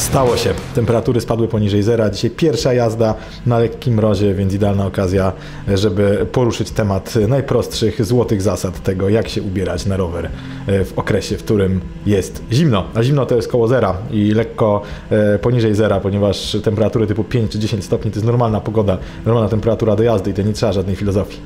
Stało się. Temperatury spadły poniżej zera. Dzisiaj pierwsza jazda na lekkim mrozie, więc idealna okazja, żeby poruszyć temat najprostszych, złotych zasad tego, jak się ubierać na rower w okresie, w którym jest zimno. A zimno to jest koło zera i lekko poniżej zera, ponieważ temperatury typu 5 czy 10 stopni to jest normalna pogoda, normalna temperatura do jazdy i to nie trzeba żadnej filozofii.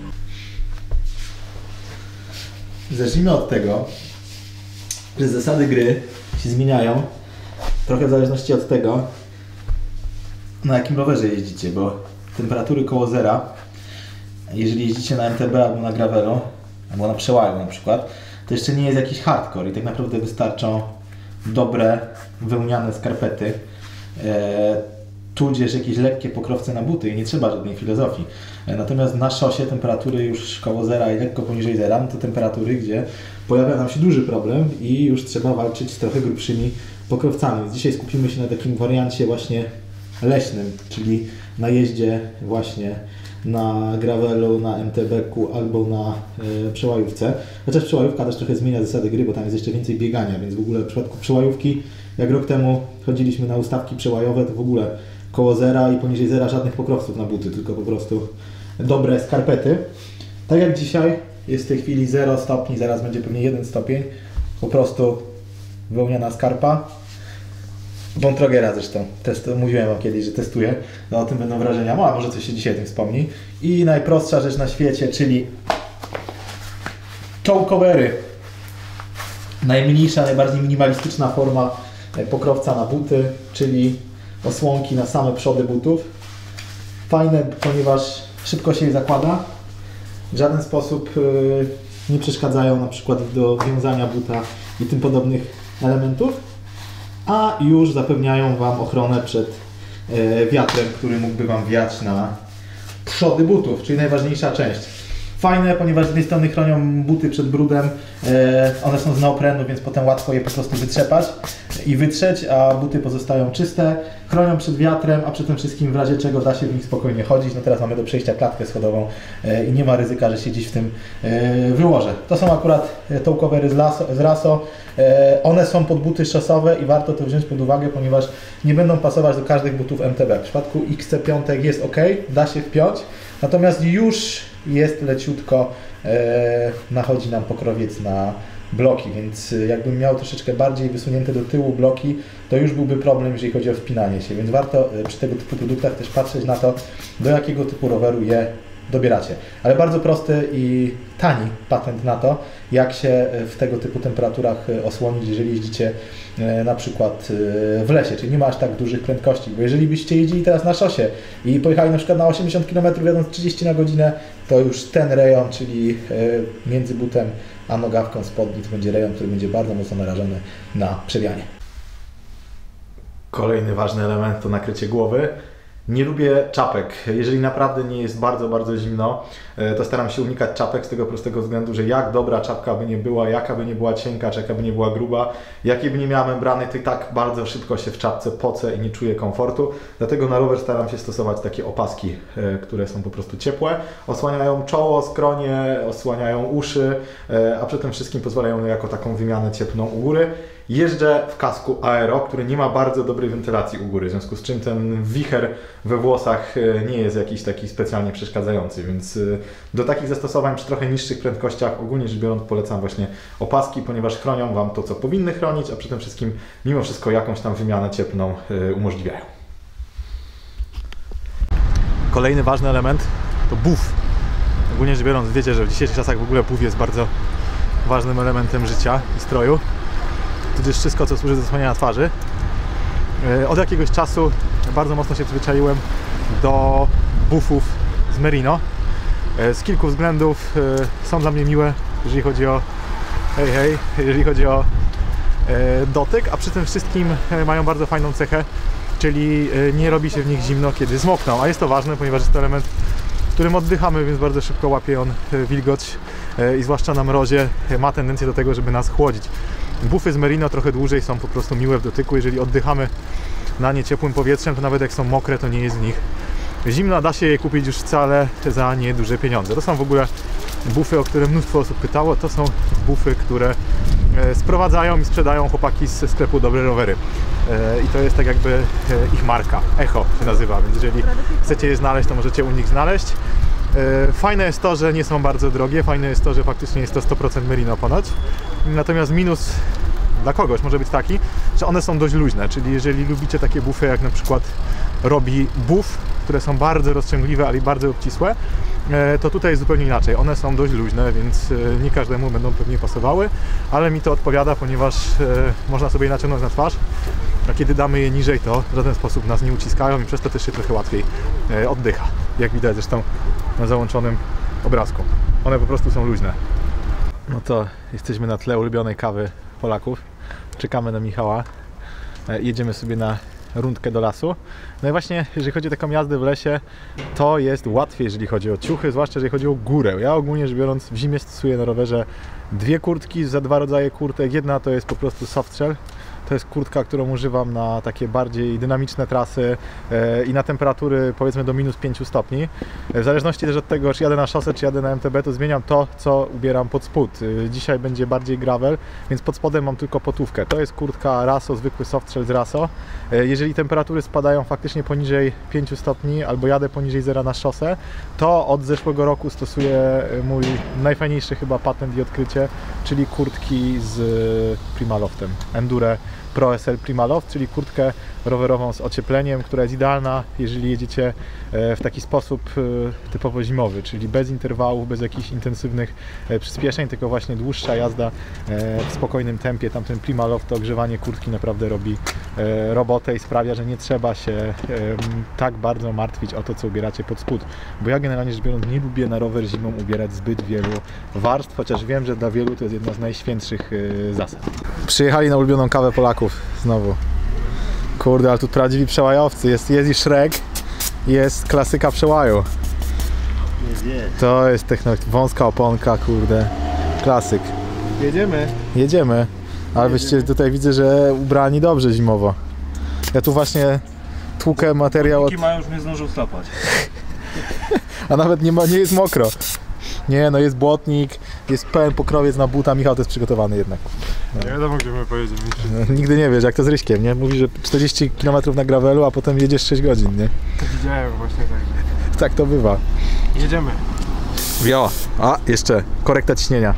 Zacznijmy od tego, że zasady gry się zmieniają trochę w zależności od tego, na jakim rowerze jeździcie, bo temperatury koło zera, jeżeli jeździcie na MTB albo na gravelu, albo na przełaju na przykład, to jeszcze nie jest jakiś hardcore i tak naprawdę wystarczą dobre, wełniane skarpety, tudzież jakieś lekkie pokrowce na buty i nie trzeba żadnej filozofii. Natomiast na szosie temperatury już koło zera i lekko poniżej zera, no to temperatury, gdzie pojawia nam się duży problem i już trzeba walczyć z trochę grubszymi pokrowcami. Więc dzisiaj skupimy się na takim wariancie właśnie leśnym, czyli na jeździe właśnie na gravelu, na MTB-ku albo na przełajówce. Chociaż przełajówka też trochę zmienia zasady gry, bo tam jest jeszcze więcej biegania, więc w ogóle w przypadku przełajówki, jak rok temu chodziliśmy na ustawki przełajowe, to w ogóle koło zera i poniżej zera żadnych pokrowców na buty, tylko po prostu dobre skarpety. Tak jak dzisiaj jest w tej chwili 0 stopni, zaraz będzie pewnie 1 stopień, po prostu wełniana skarpa. Bontrogera zresztą, mówiłem wam kiedyś, że testuję, no o tym będą wrażenia, a może coś się dzisiaj o tym wspomni. I najprostsza rzecz na świecie, czyli toe covery. Najmniejsza, najbardziej minimalistyczna forma pokrowca na buty, czyli osłonki na same przody butów. Fajne, ponieważ szybko się je zakłada, w żaden sposób nie przeszkadzają na przykład do wiązania buta i tym podobnych elementów, a już zapewniają Wam ochronę przed wiatrem, który mógłby Wam wiać na przody butów, czyli najważniejsza część. Fajne, ponieważ z jednej strony chronią buty przed brudem, one są z neoprenu, więc potem łatwo je po prostu wytrzepać i wytrzeć, a buty pozostają czyste. Chronią przed wiatrem, a przy tym wszystkim w razie czego da się w nich spokojnie chodzić. No teraz mamy do przejścia klatkę schodową i nie ma ryzyka, że się gdzieś w tym wyłożę. To są akurat toe covery z Raso. One są pod buty szosowe i warto to wziąć pod uwagę, ponieważ nie będą pasować do każdych butów MTB. W przypadku XC5 jest ok, da się wpiąć, natomiast już jest leciutko, nachodzi nam pokrowiec na bloki, więc jakbym miał troszeczkę bardziej wysunięte do tyłu bloki, to już byłby problem, jeżeli chodzi o wpinanie się, więc warto przy tego typu produktach też patrzeć na to, do jakiego typu roweru je dobieracie. Ale bardzo prosty i tani patent na to, jak się w tego typu temperaturach osłonić, jeżeli jeździcie na przykład w lesie, czyli nie ma aż tak dużych prędkości, bo jeżeli byście jeździli teraz na szosie i pojechali na przykład na 80 km jadąc 30 na godzinę, to już ten rejon, czyli między butem a nogawką spodni, to będzie rejon, który będzie bardzo mocno narażony na przewianie. Kolejny ważny element to nakrycie głowy. Nie lubię czapek. Jeżeli naprawdę nie jest bardzo, bardzo zimno, to staram się unikać czapek z tego prostego względu, że jak dobra czapka by nie była, jaka by nie była cienka, czy jaka by nie była gruba, jakie by nie miała membrany, to i tak bardzo szybko się w czapce pocę i nie czuję komfortu. Dlatego na rower staram się stosować takie opaski, które są po prostu ciepłe. Osłaniają czoło, skronie, osłaniają uszy, a przy tym wszystkim pozwalają jako taką wymianę cieplną u góry. Jeżdżę w kasku aero, który nie ma bardzo dobrej wentylacji u góry, w związku z czym ten wicher we włosach nie jest jakiś taki specjalnie przeszkadzający, więc do takich zastosowań przy trochę niższych prędkościach ogólnie rzecz biorąc polecam właśnie opaski, ponieważ chronią Wam to, co powinny chronić, a przy tym wszystkim mimo wszystko jakąś tam wymianę cieplną umożliwiają. Kolejny ważny element to buf. Ogólnie rzecz biorąc wiecie, że w dzisiejszych czasach w ogóle buf jest bardzo ważnym elementem życia i stroju. Tudzież wszystko, co służy do zasłaniania twarzy. Od jakiegoś czasu bardzo mocno się przyzwyczaiłem do bufów z Merino. Z kilku względów są dla mnie miłe, jeżeli chodzi o jeżeli chodzi o dotyk, a przy tym wszystkim mają bardzo fajną cechę, czyli nie robi się w nich zimno, kiedy zmokną, a jest to ważne, ponieważ jest to element, którym oddychamy, więc bardzo szybko łapie on wilgoć i zwłaszcza na mrozie ma tendencję do tego, żeby nas chłodzić. Bufy z Merino trochę dłużej są po prostu miłe w dotyku, jeżeli oddychamy na nie ciepłym powietrzem, to nawet jak są mokre, to nie jest w nich zimno, da się je kupić już wcale za nieduże pieniądze. To są w ogóle bufy, o które mnóstwo osób pytało, to są bufy, które sprowadzają i sprzedają chłopaki z sklepu Dobre Rowery. I to jest tak jakby ich marka, Echo się nazywa, więc jeżeli chcecie je znaleźć, to możecie u nich znaleźć. Fajne jest to, że nie są bardzo drogie, fajne jest to, że faktycznie jest to 100% merino ponoć. Natomiast minus dla kogoś może być taki, że one są dość luźne, czyli jeżeli lubicie takie bufy jak na przykład robi Buff, które są bardzo rozciągliwe, ale i bardzo obcisłe, to tutaj jest zupełnie inaczej. One są dość luźne, więc nie każdemu będą pewnie pasowały, ale mi to odpowiada, ponieważ można sobie je naciągnąć na twarz, a kiedy damy je niżej, to w żaden sposób nas nie uciskają i przez to też się trochę łatwiej oddycha, jak widać zresztą na załączonym obrazku. One po prostu są luźne. No to jesteśmy na tle ulubionej kawy Polaków. Czekamy na Michała. Jedziemy sobie na rundkę do lasu. No i właśnie, jeżeli chodzi o taką jazdę w lesie, to jest łatwiej, jeżeli chodzi o ciuchy, zwłaszcza jeżeli chodzi o górę. Ja ogólnie rzecz biorąc w zimie stosuję na rowerze dwie kurtki za dwa rodzaje kurtek. Jedna to jest po prostu softshell. To jest kurtka, którą używam na takie bardziej dynamiczne trasy i na temperatury powiedzmy do minus 5 stopni. W zależności też od tego, czy jadę na szosę, czy jadę na MTB, to zmieniam to, co ubieram pod spód. Dzisiaj będzie bardziej gravel, więc pod spodem mam tylko potówkę. To jest kurtka Raso, zwykły softshell z Raso. Jeżeli temperatury spadają faktycznie poniżej 5 stopni albo jadę poniżej zera na szosę, to od zeszłego roku stosuję mój najfajniejszy chyba patent i odkrycie, czyli kurtki z Primaloftem, Endure Pro SL Primaloft, czyli kurtkę rowerową z ociepleniem, która jest idealna, jeżeli jedziecie w taki sposób typowo zimowy, czyli bez interwałów, bez jakichś intensywnych przyspieszeń, tylko właśnie dłuższa jazda w spokojnym tempie. Tamten Primaloft, to ogrzewanie kurtki naprawdę robi robotę i sprawia, że nie trzeba się tak bardzo martwić o to, co ubieracie pod spód. Bo ja generalnie rzecz biorąc nie lubię na rower zimą ubierać zbyt wielu warstw, chociaż wiem, że dla wielu to jest jedna z najświętszych zasad. Przyjechali na ulubioną kawę Polaków znowu. Kurde, ale tu prawdziwi przełajowcy. Jest i Shrek, jest klasyka przełaju. To jest wąska oponka, kurde. Klasyk. Jedziemy. Jedziemy. Ale wyście tutaj widzę, że ubrani dobrze zimowo. Ja tu właśnie tłukę materiał od... ma już mnie zdążył stapać. A nawet nie jest mokro. Nie, no jest błotnik, jest pełen pokrowiec na buta. Michał to jest przygotowany jednak. No. Nie wiadomo, gdzie my pojedziemy. No, nigdy nie wiesz, jak to z Ryśkiem, nie? Mówi, że 40 km na gravelu, a potem jedziesz 6 godzin, nie? To widziałem właśnie tak. Tak to bywa. Jedziemy. Wio. A, jeszcze korekta ciśnienia.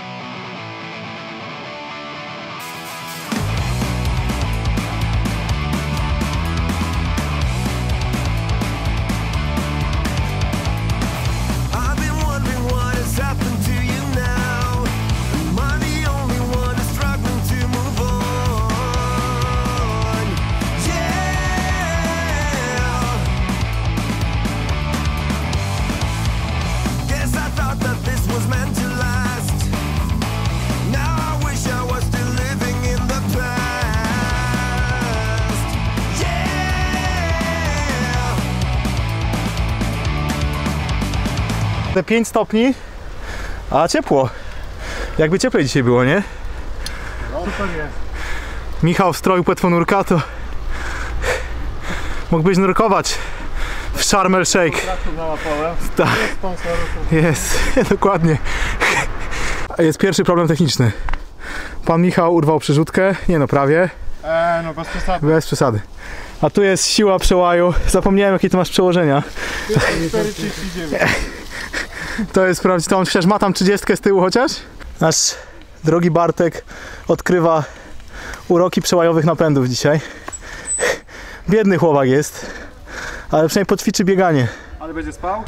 Te 5 stopni, a ciepło. Jakby cieplej dzisiaj było, nie? No, super jest. Michał w stroju płetwonurka, to mógłbyś nurkować w Sharm el Sheikh. Tak. Jest, dokładnie. Jest pierwszy problem techniczny. Pan Michał urwał przerzutkę, nie no prawie. No bez przesady. Bez przesady. A tu jest siła przełaju. Zapomniałem, jakie ty masz przełożenia. 4,39. To jest prawdziwe. On przecież ma tam 30 z tyłu chociaż? Nasz drogi Bartek odkrywa uroki przełajowych napędów dzisiaj. Biedny chłopak jest, ale przynajmniej poćwiczy bieganie. Ale będzie spał?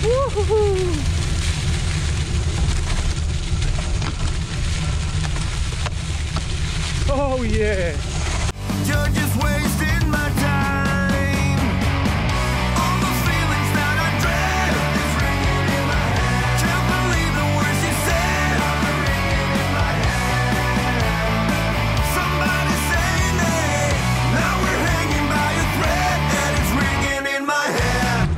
Oh yeah! You're just wasting my time. All the feelings that I dread is ringing in my head. Can't believe the words you said. Ringing in my head. Somebody save me. Now we're hanging by a thread and it's ringing in my head.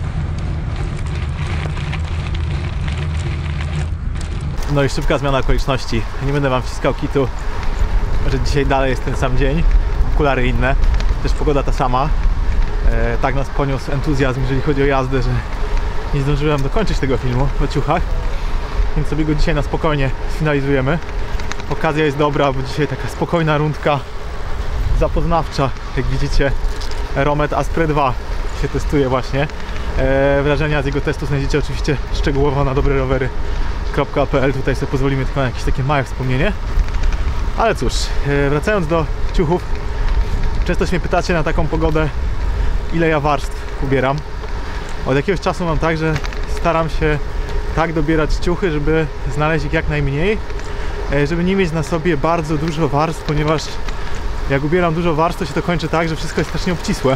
No i szybka zmiana okoliczności. Nie będę wam wciskał kitu, że dzisiaj dalej jest ten sam dzień. Okulary inne, też pogoda ta sama. Tak nas poniósł entuzjazm, jeżeli chodzi o jazdę, że nie zdążyłem dokończyć tego filmu o ciuchach, więc sobie go dzisiaj na spokojnie sfinalizujemy. okazja jest dobra, bo dzisiaj taka spokojna rundka zapoznawcza. Jak widzicie, Romet Aspre 2 się testuje właśnie. Wrażenia z jego testu znajdziecie oczywiście szczegółowo na dobrerowery.pl. Tutaj sobie pozwolimy tylko na jakieś takie małe wspomnienie. Ale cóż, wracając do ciuchów, często się mnie pytacie na taką pogodę, ile ja warstw ubieram. Od jakiegoś czasu mam tak, że staram się tak dobierać ciuchy, żeby znaleźć ich jak najmniej, żeby nie mieć na sobie bardzo dużo warstw, ponieważ jak ubieram dużo warstw, to się to kończy tak, że wszystko jest strasznie obcisłe,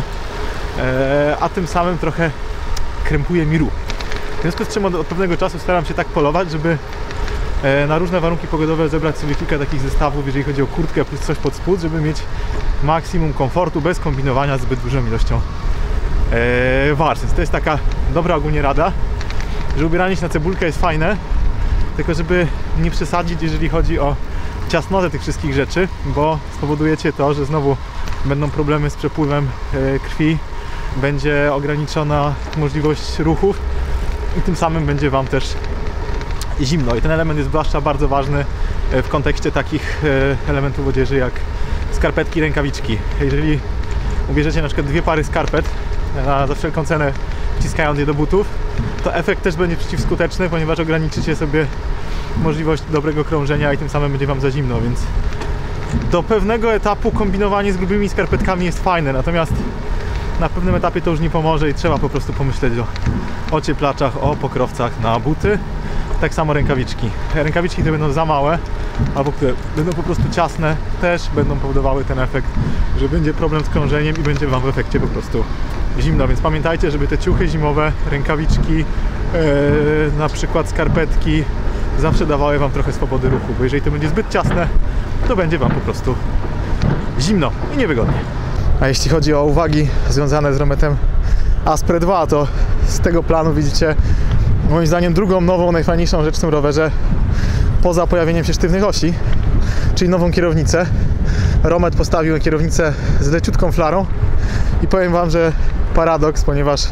a tym samym trochę krępuje mi ruch. W związku z czym od pewnego czasu staram się tak polować, żeby na różne warunki pogodowe zebrać sobie kilka takich zestawów, jeżeli chodzi o kurtkę plus coś pod spód, żeby mieć maksimum komfortu bez kombinowania z zbyt dużą ilością warstw. To jest taka dobra ogólnie rada, że ubieranie się na cebulkę jest fajne, tylko żeby nie przesadzić, jeżeli chodzi o ciasnotę tych wszystkich rzeczy, bo spowodujecie to, że znowu będą problemy z przepływem krwi, będzie ograniczona możliwość ruchów i tym samym będzie Wam też zimno. I ten element jest zwłaszcza bardzo ważny w kontekście takich elementów odzieży jak skarpetki, rękawiczki. Jeżeli ubierzecie na przykład 2 pary skarpet za wszelką cenę, wciskając je do butów, to efekt też będzie przeciwskuteczny, ponieważ ograniczycie sobie możliwość dobrego krążenia i tym samym będzie Wam za zimno, więc do pewnego etapu kombinowanie z grubymi skarpetkami jest fajne, natomiast na pewnym etapie to już nie pomoże i trzeba po prostu pomyśleć o ocieplaczach, o pokrowcach na buty. Tak samo rękawiczki. Rękawiczki, które będą za małe albo które będą po prostu ciasne, też będą powodowały ten efekt, że będzie problem z krążeniem i będzie Wam w efekcie po prostu zimno, więc pamiętajcie, żeby te ciuchy zimowe, rękawiczki, na przykład skarpetki zawsze dawały Wam trochę swobody ruchu, bo jeżeli to będzie zbyt ciasne, to będzie Wam po prostu zimno i niewygodnie. A jeśli chodzi o uwagi związane z Rometem Aspre 2, to z tego planu widzicie moim zdaniem drugą nową, najfajniejszą rzecz w tym rowerze poza pojawieniem się sztywnych osi, czyli nową kierownicę. Romet postawił kierownicę z leciutką flarą i powiem Wam, że paradoks, ponieważ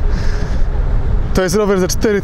to jest rower za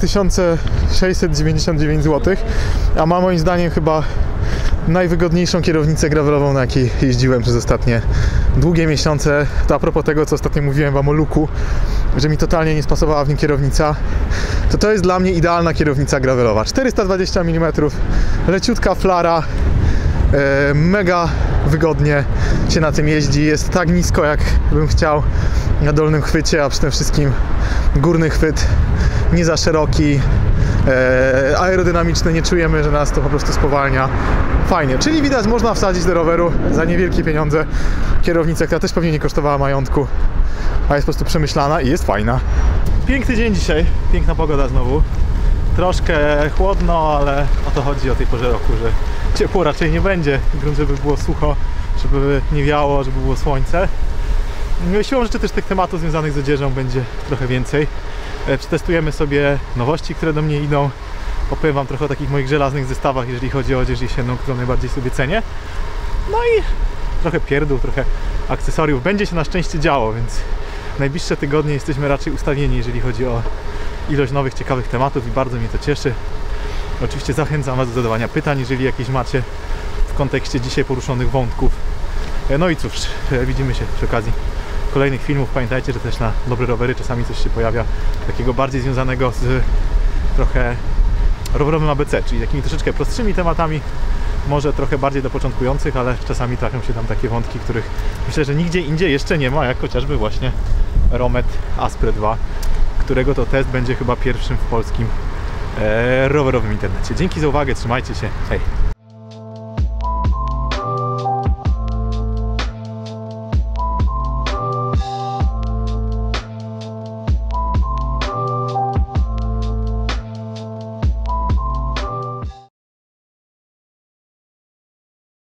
4699 zł, a ma moim zdaniem chyba najwygodniejszą kierownicę gravelową, na jakiej jeździłem przez ostatnie długie miesiące. To a propos tego, co ostatnio mówiłem Wam o luku, że mi totalnie nie spasowała w nim kierownica, to jest dla mnie idealna kierownica gravelowa. 420 mm, leciutka flara, mega wygodnie się na tym jeździ, jest tak nisko, jak bym chciał na dolnym chwycie, a przy tym wszystkim górny chwyt nie za szeroki, aerodynamiczny, nie czujemy, że nas to po prostu spowalnia. Fajnie, czyli widać, można wsadzić do roweru za niewielkie pieniądze kierownicę, która też pewnie nie kosztowała majątku, a jest po prostu przemyślana i jest fajna. Piękny dzień dzisiaj, piękna pogoda znowu. Troszkę chłodno, ale o to chodzi o tej porze roku, że ciepło raczej nie będzie. Grunt, żeby było sucho, żeby nie wiało, żeby było słońce. Siłą rzeczy też tych tematów związanych z odzieżą będzie trochę więcej. Przetestujemy sobie nowości, które do mnie idą. Opowiem Wam trochę o takich moich żelaznych zestawach, jeżeli chodzi o odzież jesienną, którą najbardziej sobie cenię. No i trochę pierdół, trochę akcesoriów. Będzie się na szczęście działo, więc najbliższe tygodnie jesteśmy raczej ustawieni, jeżeli chodzi o ilość nowych, ciekawych tematów i bardzo mnie to cieszy. Oczywiście zachęcam Was do zadawania pytań, jeżeli jakieś macie w kontekście dzisiaj poruszonych wątków. No i cóż, widzimy się przy okazji kolejnych filmów. Pamiętajcie, że też na Dobre Rowery czasami coś się pojawia takiego bardziej związanego z trochę rowerowym ABC, czyli takimi troszeczkę prostszymi tematami, może trochę bardziej do początkujących, ale czasami trafią się tam takie wątki, których myślę, że nigdzie indziej jeszcze nie ma, jak chociażby właśnie Romet Aspre 2, którego to test będzie chyba pierwszym w polskim rowerowym internecie. Dzięki za uwagę, trzymajcie się, hej!